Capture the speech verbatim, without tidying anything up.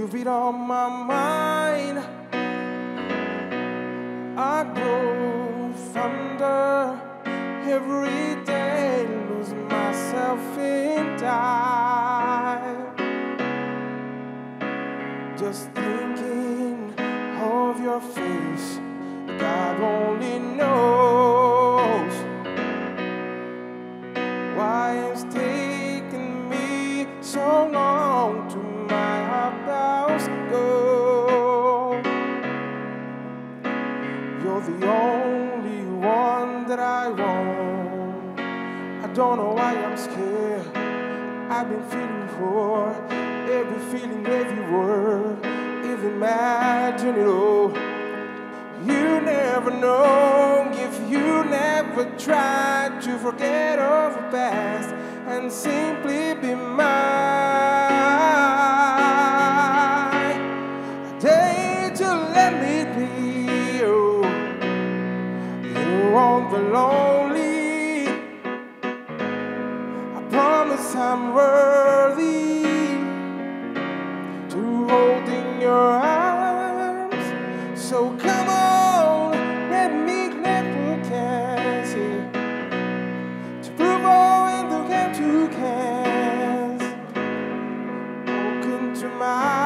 You've been on my mind. I grow fonder every day, lose myself in time. Just thinking of your face, God only knows why it's taken me so long to my house go. You're the only one that I want. I don't know why I'm scared. I've been feeling for every feeling, every word, if imagine it all. You never know if you never tried to forget of the past and simply be mine. A day to let me be you. You won't be lonely. I promise I'm worthy to hold in your arms. So come on, let me let me can see to prove all in the game to cans. Walk into my